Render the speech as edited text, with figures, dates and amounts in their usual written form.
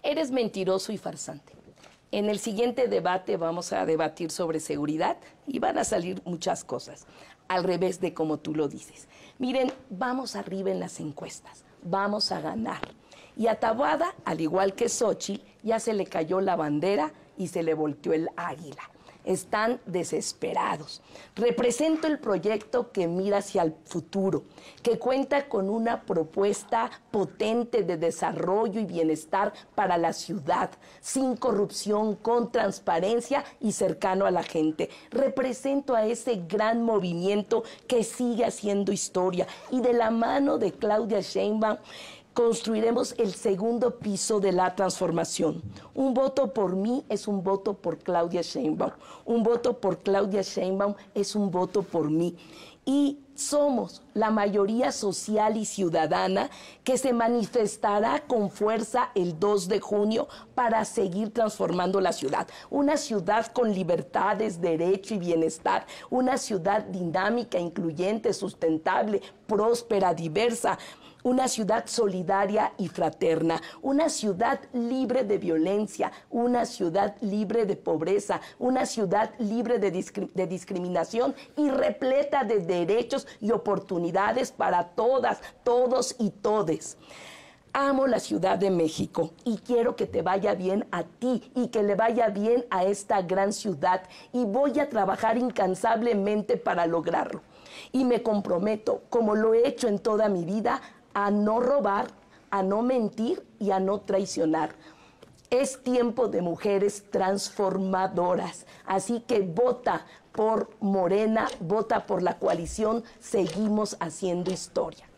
Eres mentiroso y farsante. En el siguiente debate vamos a debatir sobre seguridad y van a salir muchas cosas, al revés de como tú lo dices. Miren, vamos arriba en las encuestas, vamos a ganar. Y a Taboada, al igual que Xóchitl, ya se le cayó la bandera y se le volteó el águila. Están desesperados. Represento el proyecto que mira hacia el futuro, que cuenta con una propuesta potente de desarrollo y bienestar para la ciudad, sin corrupción, con transparencia y cercano a la gente. Represento a ese gran movimiento que sigue haciendo historia y de la mano de Claudia Sheinbaum construiremos el segundo piso de la transformación. Un voto por mí es un voto por Claudia Sheinbaum. Un voto por Claudia Sheinbaum es un voto por mí. Y somos la mayoría social y ciudadana que se manifestará con fuerza el 2 de junio para seguir transformando la ciudad. Una ciudad con libertades, derecho y bienestar. Una ciudad dinámica, incluyente, sustentable, próspera, diversa. Una ciudad solidaria y fraterna, una ciudad libre de violencia, una ciudad libre de pobreza, una ciudad libre de discriminación y repleta de derechos y oportunidades para todas, todos y todes. Amo la Ciudad de México y quiero que te vaya bien a ti y que le vaya bien a esta gran ciudad y voy a trabajar incansablemente para lograrlo. Y me comprometo, como lo he hecho en toda mi vida, a no robar, a no mentir y a no traicionar. Es tiempo de mujeres transformadoras, así que vota por Morena, vota por la coalición, seguimos haciendo historia.